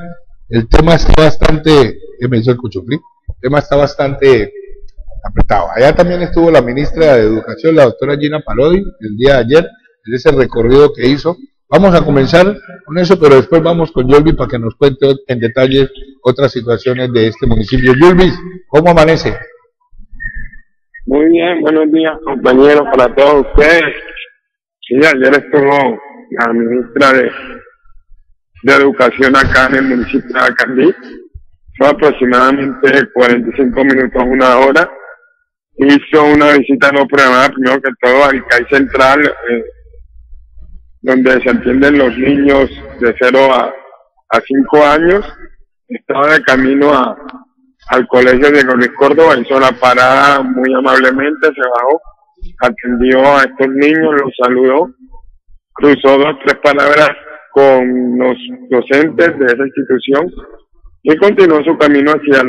el tema está bastante, me hizo el cuchuflí, el tema está bastante apretado. Allá también estuvo la ministra de Educación, la doctora Gina Parodi, el día de ayer, en ese recorrido que hizo. Vamos a comenzar con eso, pero después vamos con Yolvis para que nos cuente en detalle otras situaciones de este municipio. Yolvis, ¿cómo amanece? Muy bien, buenos días compañeros para todos ustedes. Sí, ayer estuvo la ministra de Educación acá en el municipio de Acandí. Fue aproximadamente 45 minutos, una hora. Hizo una visita no programada, primero que todo al CAI Central, donde se atienden los niños de 0 a 5 años. Estaba de camino al colegio Diego Luis Córdoba, hizo la parada muy amablemente, se bajó, atendió a estos niños, los saludó, cruzó 2 o 3 palabras con los docentes de esa institución y continuó su camino hacia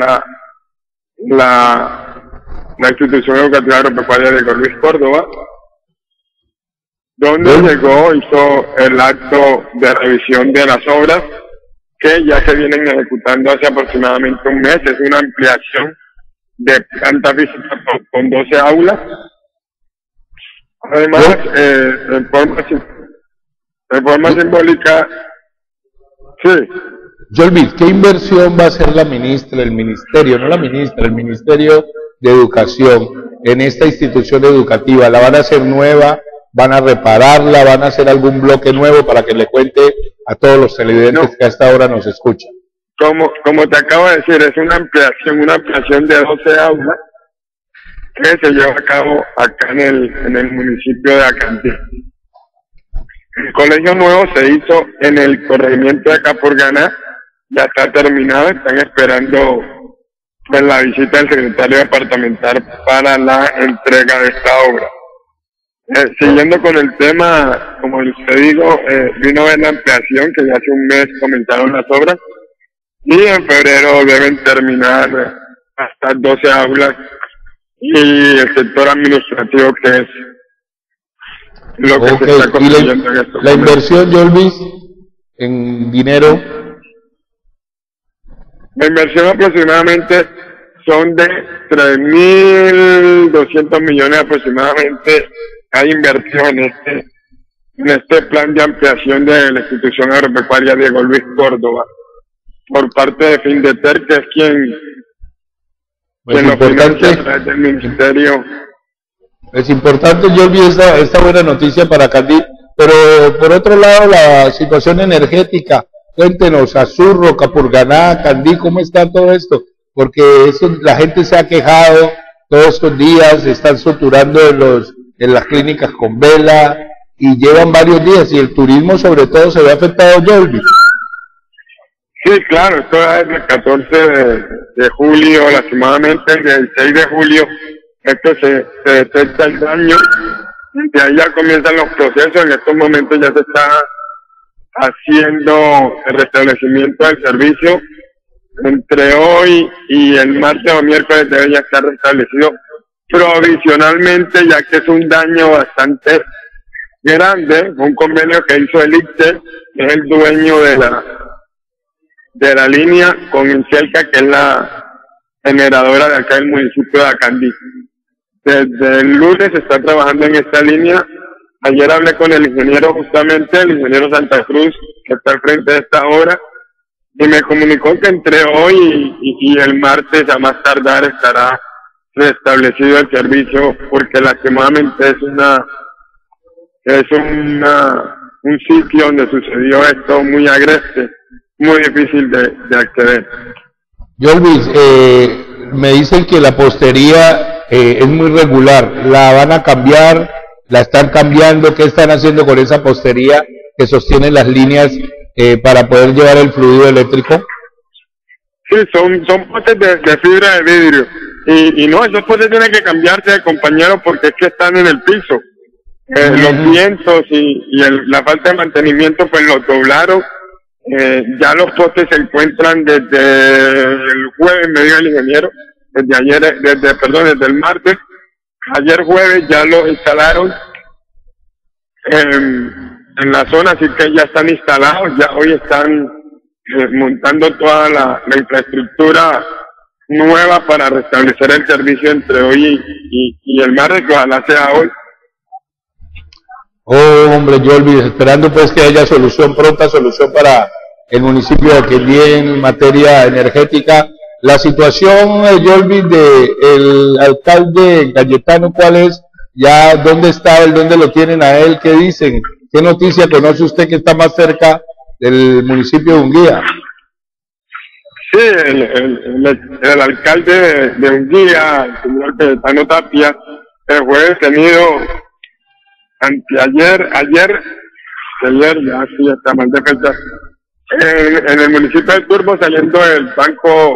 la institución educativa agropecuaria de Diego Luis Córdoba, donde llegó, hizo el acto de revisión de las obras que ya se vienen ejecutando hace aproximadamente un mes. Es una ampliación de planta física con 12 aulas. Además, en forma simbólica, sí. Yolvis, ¿qué inversión va a hacer la ministra, el ministerio, no la ministra, el Ministerio de Educación en esta institución educativa? ¿La van a hacer nueva? ¿Van a repararla? ¿Van a hacer algún bloque nuevo para que le cuente a todos los televidentes que a esta hora nos escuchan? Como te acabo de decir, es una ampliación de 12 aulas que se lleva a cabo acá en el municipio de Acandí. El colegio nuevo se hizo en el corregimiento de Capurganá, ya está terminado, están esperando pues la visita del secretario departamental para la entrega de esta obra. Siguiendo con el tema, como les digo, vino a ver la ampliación, que ya hace un mes comenzaron las obras, y en febrero deben terminar hasta 12 aulas y el sector administrativo, que es lo que se está construyendo en estos momentos. La inversión, Yolvis, en dinero. La inversión aproximadamente son de 3.200 millones aproximadamente. Hay inversión en este plan de ampliación de la institución agropecuaria Diego Luis Córdoba por parte de Findeter, que es quien lo financia a través del ministerio. Es importante, yo olvidé esta buena noticia para Acandí, pero por otro lado la situación energética. Cuéntenos, Azurro, Capurganá, Acandí, ¿cómo está todo esto? Porque la gente se ha quejado todos estos días, están saturando en las clínicas con vela y llevan varios días, y el turismo sobre todo se ve afectado, Yolvis. Sí, claro, esto es el 14 de julio, lastimosamente el 16 de julio, esto se detecta el daño, de ahí ya comienzan los procesos. En estos momentos ya se está haciendo el restablecimiento del servicio. Entre hoy y el martes o miércoles debe ya estar restablecido provisionalmente, ya que es un daño bastante grande. Un convenio que hizo el ICTE, que es el dueño de la línea, con Incelca, que es la generadora de acá del municipio de Acandí. Desde el lunes se está trabajando en esta línea. Ayer hablé con el ingeniero, justamente el ingeniero Santa Cruz, que está al frente de esta obra, y me comunicó que entre hoy y el martes a más tardar estará restablecido el servicio, porque lastimosamente es un sitio donde sucedió esto muy agreste, muy difícil de acceder. Yolvis, me dicen que la postería es muy regular. ¿La van a cambiar? ¿La están cambiando? ¿Qué están haciendo con esa postería que sostiene las líneas para poder llevar el fluido eléctrico? Sí, son postes de fibra de vidrio. Y no, esos postes tienen que cambiarse, compañero, porque es que están en el piso. Los vientos y la falta de mantenimiento pues los doblaron. Ya los postes se encuentran desde el jueves, me dijo el ingeniero, desde el martes. Ayer jueves ya los instalaron en la zona, así que ya están instalados, ya hoy están montando toda la infraestructura nueva para restablecer el servicio entre hoy y el martes, que ojalá sea hoy. Oh, hombre, Yolvi, esperando pues que haya solución, pronta solución para el municipio de Quindío en materia energética. La situación, Yolvi, del alcalde Cayetano, ¿cuál es? Ya, ¿dónde está él? ¿Dónde lo tienen a él? ¿Qué dicen? ¿Qué noticia conoce usted que está más cerca del municipio de Unguía? Sí, el alcalde de Unguía, el señor Cayetano Tapia, fue detenido ayer, ya sí, está mal de fecha, en el municipio de Turbo, saliendo del Banco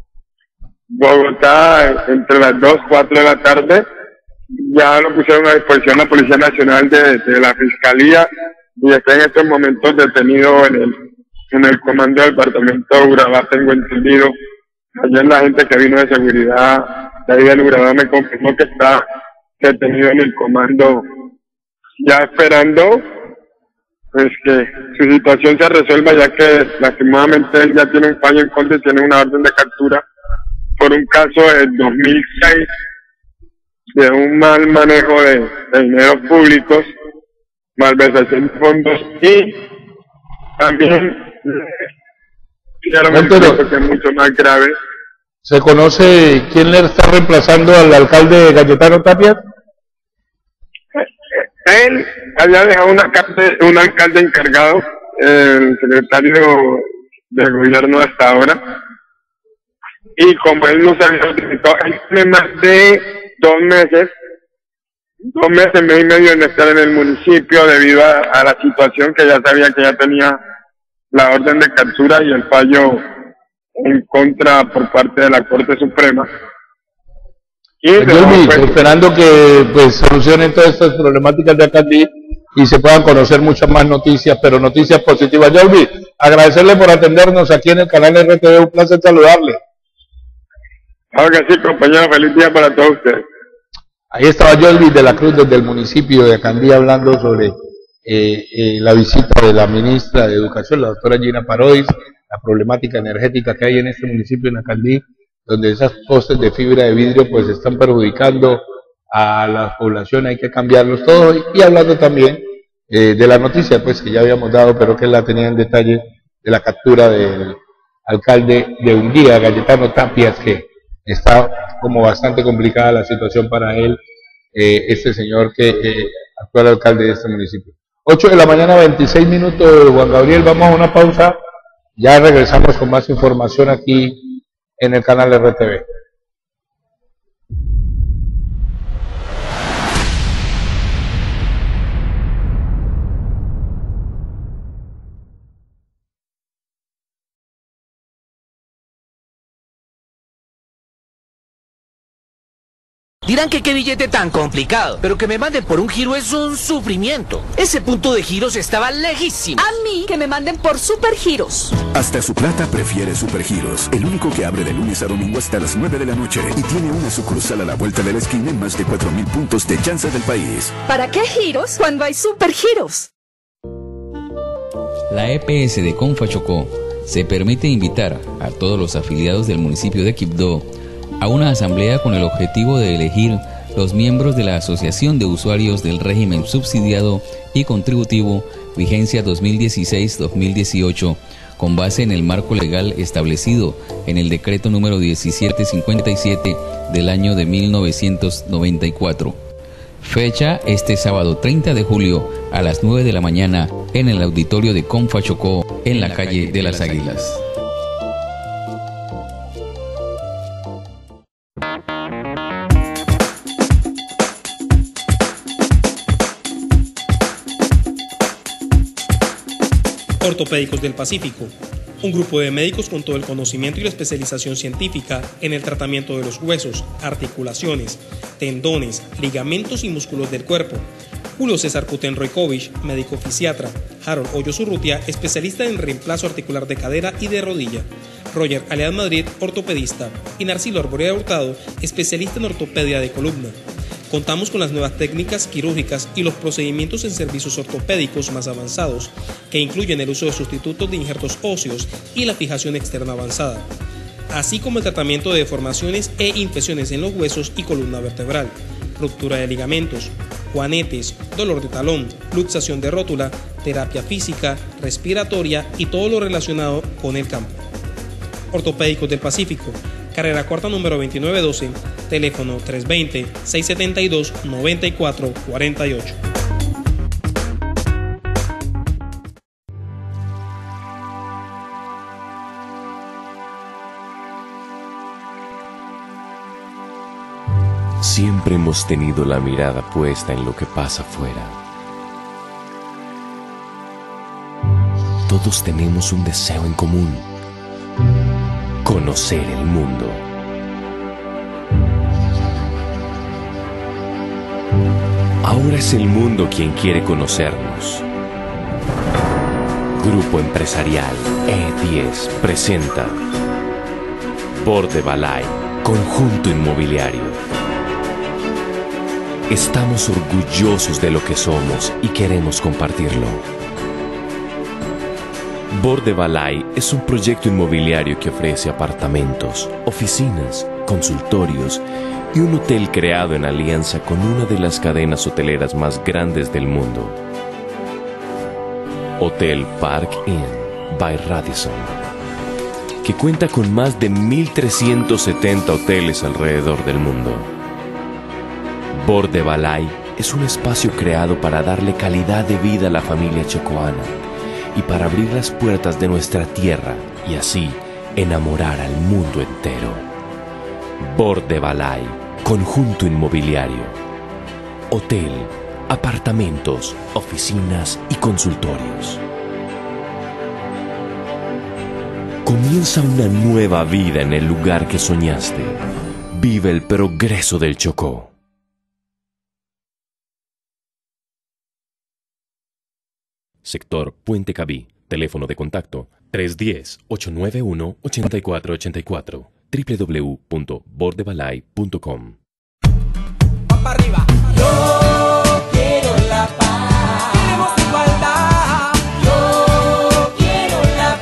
Bogotá entre las 2 y 4 de la tarde. Ya lo pusieron a disposición la Policía Nacional de la Fiscalía y está en estos momentos detenido en el comando del departamento de Urabá, tengo entendido. Ayer la gente que vino de seguridad de ahí del Urabá me confirmó que está detenido en el comando, ya esperando pues que su situación se resuelva, ya que lastimadamente él ya tiene un fallo en contra y tiene una orden de captura por un caso de 2006 de un mal manejo de dineros públicos, malversación de fondos y también que es mucho más grave. ¿Se conoce quién le está reemplazando al alcalde Cayetano Tapia? Él había dejado un alcalde encargado, el secretario del gobierno hasta ahora, y como él no se había utilizado, él tiene más de 2 meses, mes y medio en estar en el municipio debido a la situación que ya sabía que ya tenía la orden de captura y el fallo en contra por parte de la Corte Suprema. Y esperando que pues solucionen todas estas problemáticas de Acandí y se puedan conocer muchas más noticias, pero noticias positivas. Yolvi, agradecerle por atendernos aquí en el canal RTV, un placer saludarle. Ahora sí, compañero, feliz día para todos ustedes. Ahí estaba Yolvi de la Cruz desde el municipio de Acandí hablando sobre la visita de la ministra de Educación, la doctora Gina Parodi, la problemática energética que hay en este municipio de Acandí, donde esas postes de fibra de vidrio pues están perjudicando a la población, hay que cambiarlos todos, y hablando también de la noticia pues que ya habíamos dado, pero que la tenía en detalle, de la captura del alcalde de Unguía, Cayetano Tapia, que está como bastante complicada la situación para él, este señor que actual alcalde de este municipio. 8 de la mañana, 26 minutos, Juan Gabriel, vamos a una pausa, ya regresamos con más información aquí en el canal RTV. Dirán que qué billete tan complicado, pero que me manden por un giro es un sufrimiento. Ese punto de giros estaba lejísimo. A mí que me manden por Supergiros. Hasta su plata prefiere Supergiros, el único que abre de lunes a domingo hasta las 9 de la noche y tiene una sucursal a la vuelta de la esquina en más de 4.000 puntos de chance del país. ¿Para qué giros cuando hay Supergiros? La EPS de Confachocó se permite invitar a todos los afiliados del municipio de Quibdó a una asamblea con el objetivo de elegir los miembros de la Asociación de Usuarios del Régimen Subsidiado y Contributivo Vigencia 2016-2018, con base en el marco legal establecido en el decreto número 1757 del año de 1994. Fecha este sábado 30 de julio a las 9 de la mañana en el auditorio de Confachocó, en la calle de las Águilas. Ortopédicos del Pacífico, un grupo de médicos con todo el conocimiento y la especialización científica en el tratamiento de los huesos, articulaciones, tendones, ligamentos y músculos del cuerpo. Julio César Kutenroikovich, médico fisiatra. Harold Hoyos Urrutia, especialista en reemplazo articular de cadera y de rodilla. Roger Alead Madrid, ortopedista. Y Narciso Arborea Hurtado, especialista en ortopedia de columna. Contamos con las nuevas técnicas quirúrgicas y los procedimientos en servicios ortopédicos más avanzados, que incluyen el uso de sustitutos de injertos óseos y la fijación externa avanzada, así como el tratamiento de deformaciones e infecciones en los huesos y columna vertebral, ruptura de ligamentos, juanetes, dolor de talón, luxación de rótula, terapia física, respiratoria y todo lo relacionado con el campo. Ortopédicos del Pacífico, carrera cuarta número 2912, teléfono 320-672-9448. Siempre hemos tenido la mirada puesta en lo que pasa afuera. Todos tenemos un deseo en común: conocer el mundo. Ahora es el mundo quien quiere conocernos. Grupo Empresarial E10 presenta Bordebalay, Conjunto Inmobiliario. Estamos orgullosos de lo que somos y queremos compartirlo. Bordebalay es un proyecto inmobiliario que ofrece apartamentos, oficinas, consultorios y un hotel creado en alianza con una de las cadenas hoteleras más grandes del mundo. Hotel Park Inn by Radisson, que cuenta con más de 1.370 hoteles alrededor del mundo. Bordebalay es un espacio creado para darle calidad de vida a la familia chocoana y para abrir las puertas de nuestra tierra y así enamorar al mundo entero. Bordebalay, Conjunto Inmobiliario. Hotel, apartamentos, oficinas y consultorios. Comienza una nueva vida en el lugar que soñaste. Vive el progreso del Chocó. Sector Puente Cabí. Teléfono de contacto 310-891-8484. www.bordebalay.com. ¡Vamos arriba! Yo quiero la paz. Queremos igualdad. Yo quiero la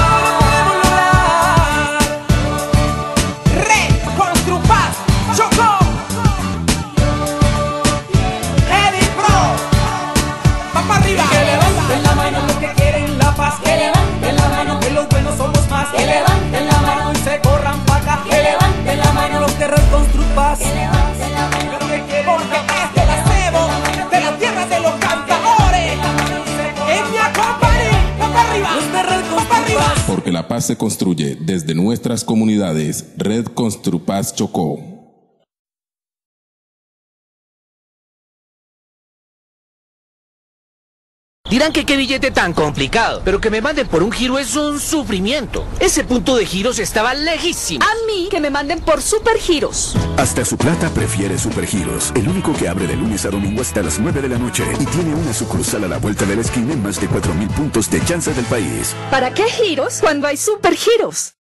paz. Red Construpaz Chocó. Edith Pro. ¡Vamos arriba! Que levanten la mano los que quieren la paz. Que levanten la mano que los buenos somos más. Que levanten la mano y se corran para acá. Que levanten la mano los que Red Construpaz. Que levanten la mano. Porque es del acebo, de la tierra de los cantadores. En mi compañía, ¡vamos arriba! Los de Red Construpaz. Porque la paz se construye desde nuestras comunidades. Red Construpaz Chocó. Dirán que qué billete tan complicado, pero que me manden por un giro es un sufrimiento. Ese punto de giros estaba lejísimo. A mí que me manden por supergiros. Hasta su plata prefiere Supergiros, el único que abre de lunes a domingo hasta las 9 de la noche y tiene una sucursal a la vuelta de la esquina en más de 4.000 puntos de chance del país. ¿Para qué giros cuando hay supergiros?